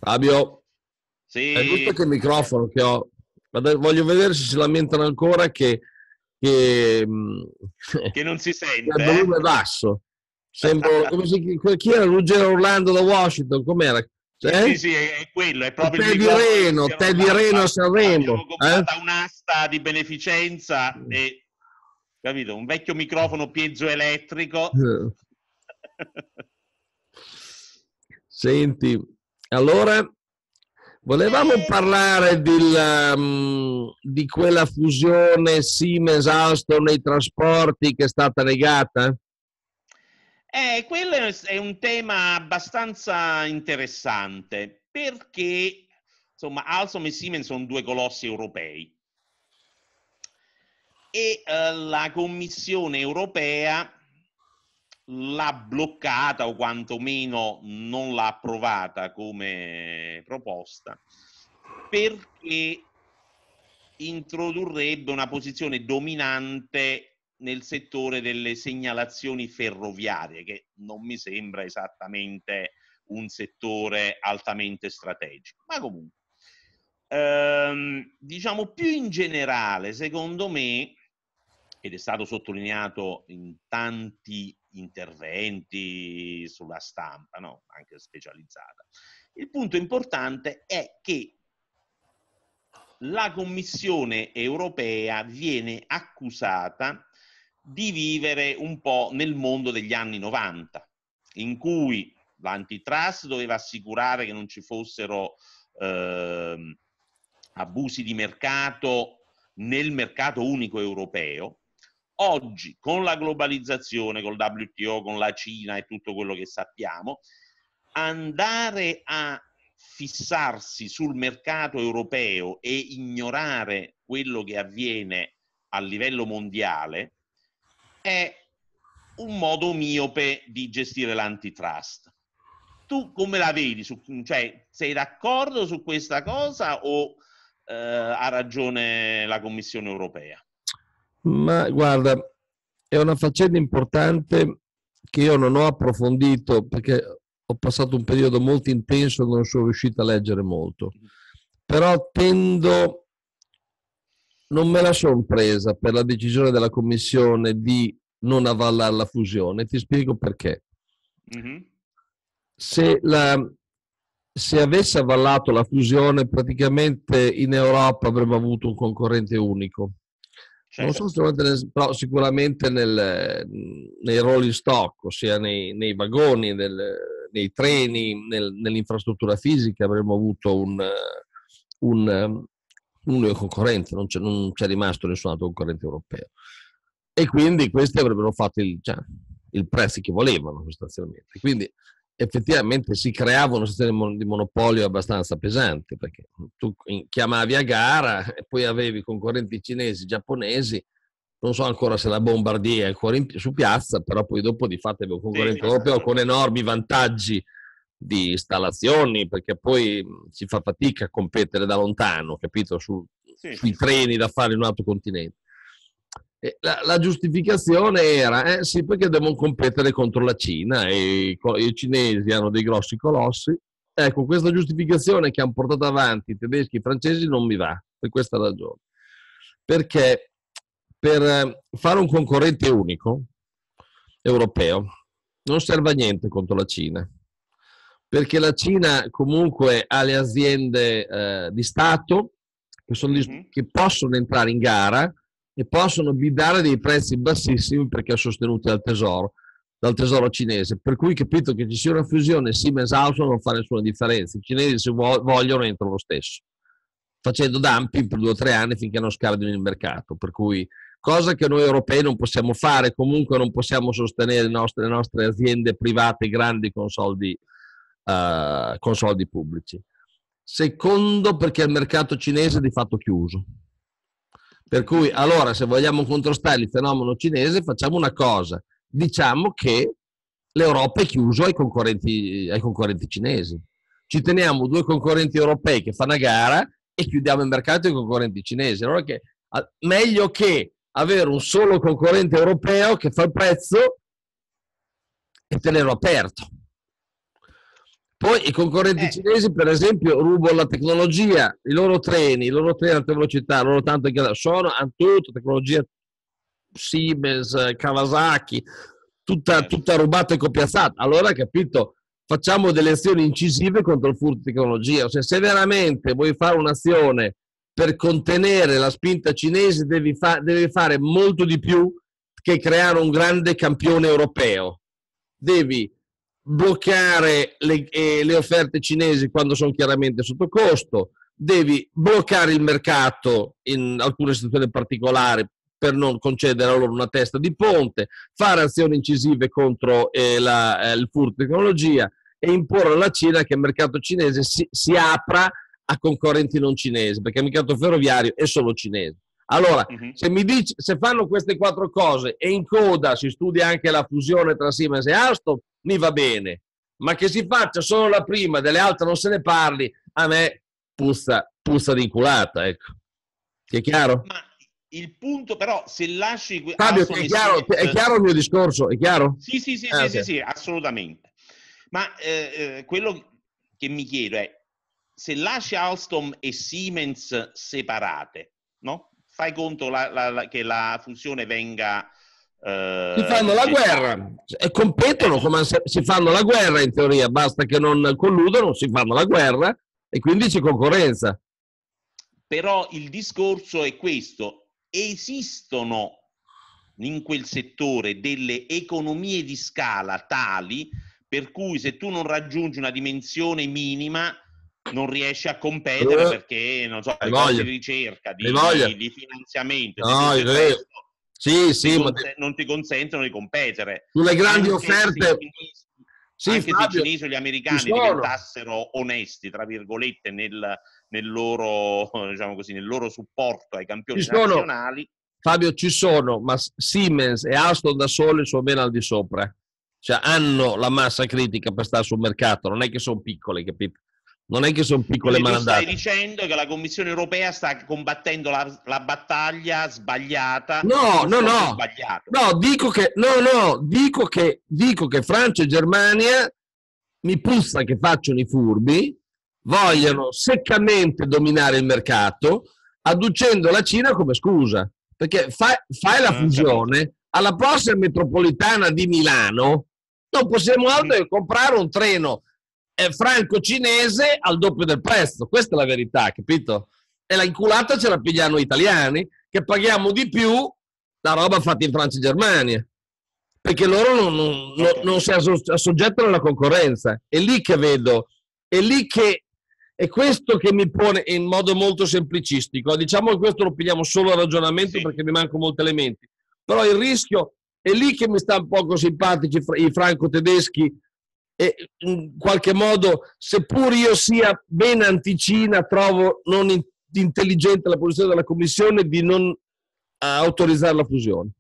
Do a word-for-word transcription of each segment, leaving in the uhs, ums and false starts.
Fabio, hai visto Sì, che microfono che ho? Vado- Voglio vedere se si lamentano ancora che, che, mh, che non si che il sente, volume è eh? basso. Sembro, come si, chi era? Ruggero Orlando da Washington, com'era? Sì, sì, Eh? sì, è, è quello, è O proprio il te di microfono di Reno, Ruggero te di Orlando. Reno a A- Sanremo, Abbiamo eh? comprato un'asta di beneficenza e, capito, un vecchio microfono piezoelettrico. Senti, allora volevamo E parlare di, um, di quella fusione Siemens-Alstom nei trasporti che è stata negata? Eh, quello è è un tema abbastanza interessante perché, insomma, Alstom e Siemens sono due colossi europei e eh, la Commissione europea l'ha bloccata o quantomeno non l'ha approvata come proposta perché introdurrebbe una posizione dominante nel settore delle segnalazioni ferroviarie, che non mi sembra esattamente un settore altamente strategico. Ma comunque, ehm, diciamo più in generale, secondo me, ed è stato sottolineato in tanti interventi sulla stampa, no? Anche specializzata, il punto importante è che la Commissione europea viene accusata di vivere un po' nel mondo degli anni novanta, in cui l'antitrust doveva assicurare che non ci fossero eh, abusi di mercato nel mercato unico europeo. Oggi, con la globalizzazione, col W T O, con la Cina e tutto quello che sappiamo, andare a fissarsi sul mercato europeo e ignorare quello che avviene a livello mondiale è un modo miope di gestire l'antitrust. Tu come la vedi? Su, cioè, sei d'accordo su questa cosa o eh, ha ragione la Commissione europea? Ma guarda, è una faccenda importante che io non ho approfondito perché ho passato un periodo molto intenso e non sono riuscito a leggere molto. Però tendo, non me la sono presa per la decisione della Commissione di non avvallare la fusione. Ti spiego perché. Mm-hmm. Se, la, se avesse avvallato la fusione, praticamente in Europa avremmo avuto un concorrente unico. Non so Certo. se nel, però sicuramente nel, nei rolling stock, ossia nei, nei vagoni, nel, nei treni, nel, nell'infrastruttura fisica avremmo avuto un, un, un unico concorrente, non c'è, non c'è rimasto nessun altro concorrente europeo. E quindi questi avrebbero fatto il, cioè, il prezzo che volevano sostanzialmente. Quindi effettivamente si creava una situazione di monopolio abbastanza pesante, perché tu chiamavi a gara e poi avevi concorrenti cinesi, giapponesi, non so ancora se la Bombardier è ancora in, su piazza, però poi dopo di fatto avevo un Sì, concorrente sì, sì. europeo con enormi vantaggi di installazioni, perché poi si fa fatica a competere da lontano, capito, su, Sì, sui sì, sì. treni da fare in un altro continente. E la, la giustificazione era, eh sì, perché devono competere contro la Cina e i, i cinesi hanno dei grossi colossi. Ecco, questa giustificazione che hanno portato avanti i tedeschi e i francesi non mi va, per questa ragione. Perché per fare un concorrente unico europeo non serve a niente contro la Cina, perché la Cina comunque ha le aziende eh, di Stato che, sono Mm-hmm. che possono entrare in gara e possono bidare dei prezzi bassissimi perché sostenuti dal tesoro, dal tesoro cinese. Per cui capito che ci sia una fusione Siemens-Alstom non fa nessuna differenza. I cinesi se vogliono entrano lo stesso, facendo dumping per due o tre anni finché non scardino il mercato. Per cui cosa che noi europei non possiamo fare, comunque non possiamo sostenere le nostre, le nostre aziende private grandi con soldi, uh, con soldi pubblici. Secondo, perché il mercato cinese è di fatto chiuso. Per cui allora se vogliamo contrastare il fenomeno cinese facciamo una cosa, diciamo che l'Europa è chiusa ai concorrenti, ai concorrenti cinesi. Ci teniamo due concorrenti europei che fanno a gara e chiudiamo il mercato ai concorrenti cinesi. Allora che, meglio che avere un solo concorrente europeo che fa il prezzo e tenerlo aperto. Poi i concorrenti Eh. cinesi, per esempio, rubano la tecnologia, i loro treni, i loro treni ad alta velocità, i loro tanto che sono, hanno tutto, tecnologia Siemens, Kawasaki, tutta, tutta rubata e copiazzata. Allora, capito, facciamo delle azioni incisive contro il furto di tecnologia. Cioè, se veramente vuoi fare un'azione per contenere la spinta cinese, devi, fa- devi fare molto di più che creare un grande campione europeo. Devi bloccare le, eh, le offerte cinesi quando sono chiaramente sotto costo, devi bloccare il mercato in alcune situazioni particolari per non concedere a loro una testa di ponte, fare azioni incisive contro eh, la, eh, il furto di tecnologia e imporre alla Cina che il mercato cinese si, si apra a concorrenti non cinesi, perché il mercato ferroviario è solo cinese. Allora, uh-huh. se mi dici, se fanno queste quattro cose e in coda si studia anche la fusione tra Siemens e Alstom, mi va bene, ma che si faccia solo la prima, delle altre non se ne parli, a me puzza, puzza di inculata, ecco. È chiaro? Ma il punto però, se lasci... Fabio, è chiaro, è chiaro il mio discorso? È chiaro? Sì, sì, sì, ah, sì, okay. sì, sì, assolutamente. Ma eh, eh, quello che mi chiedo è, se lasci Alstom e Siemens separate, no? Fai conto la, la, la, che la fusione venga... Eh, si fanno la guerra e competono eh. come se, si fanno la guerra in teoria, basta che non colludano, si fanno la guerra e quindi c'è concorrenza. Però il discorso è questo, esistono in quel settore delle economie di scala tali per cui se tu non raggiungi una dimensione minima non riesci a competere uh, perché non so, i costi di ricerca, di, di, di finanziamento, no, di tutto il resto, sì, sì, ti ma cons- non ti consentono di competere. Sulle grandi anche offerte, se i cinesi, sì, anche Fabio, se i cinesi o gli americani diventassero onesti, tra virgolette, nel, nel loro, diciamo così, nel loro supporto ai campioni ci sono, nazionali. Fabio, ci sono, ma Siemens e Alstom da sole sono ben al di sopra. Cioè hanno la massa critica per stare sul mercato, non è che sono piccole, capito? Non è che sono piccole Quindi tu manandate. stai dicendo che la Commissione europea sta combattendo la, la battaglia sbagliata, no, no, no, sbagliato. no, dico che, no, no, dico che, dico che Francia e Germania mi puzza che facciano i furbi, vogliono seccamente dominare il mercato, adducendo la Cina come scusa. Perché fai, fai la fusione, alla prossima metropolitana di Milano non possiamo altro che comprare un treno eh, franco-cinese al doppio del prezzo. Questa è la verità, capito? E la inculata ce la pigliano gli italiani, che paghiamo di più la roba fatta in Francia e Germania. Perché loro non, non, okay. non si assoggettano alla concorrenza. È lì che vedo, è lì che è questo che mi pone in modo molto semplicistico. Diciamo che questo lo pigliamo solo a ragionamento sì. perché mi mancano molti elementi. Però il rischio è lì che mi sta un poco simpatici i franco-tedeschi e in qualche modo, seppur io sia ben anticina, trovo non in, intelligente la posizione della Commissione di non autorizzare la fusione.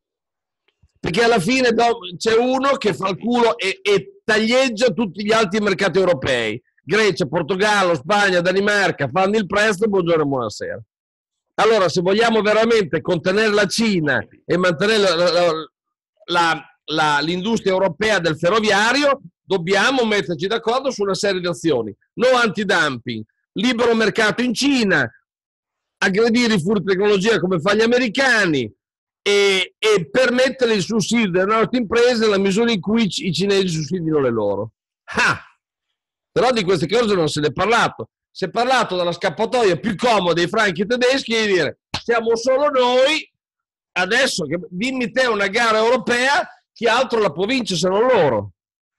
Perché alla fine c'è uno che fa il culo e, e taglieggia tutti gli altri mercati europei. Grecia, Portogallo, Spagna, Danimarca fanno il prezzo, buongiorno e buonasera. Allora, se vogliamo veramente contenere la Cina e mantenere la, la, la, la, l'industria europea del ferroviario, dobbiamo metterci d'accordo su una serie di azioni. No antidumping, libero mercato in Cina, aggredire i furti di tecnologia come fanno gli americani e, e permettere il sussidio delle nostre imprese nella misura in cui i cinesi sussidino le loro. Ah! Però di queste cose non se ne è parlato. Si è parlato della scappatoia più comoda dei franchi tedeschi e di dire siamo solo noi, adesso che dimmi te una gara europea, chi altro la può vincere se non loro.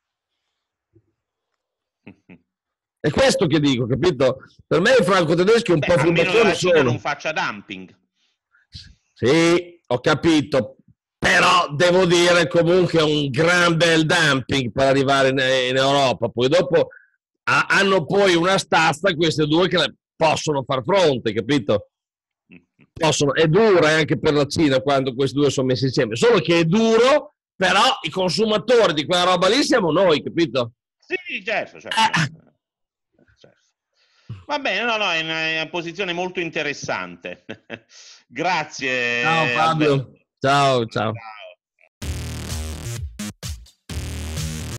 È questo che dico, capito? Per me i franco-tedeschi un Beh, po' fondazione sono. Non faccia dumping. Sì, ho capito. Però devo dire comunque un gran bel dumping per arrivare in, in Europa. Poi dopo hanno poi una stazza queste due che possono far fronte, capito? Possono, è dura anche per la Cina quando questi due sono messi insieme, solo che è duro, però i consumatori di quella roba lì siamo noi, capito? Sì, certo, certo. Ah. certo. Va bene, no, no, è una, è una posizione molto interessante. Grazie. Ciao Fabio. Ciao, ciao.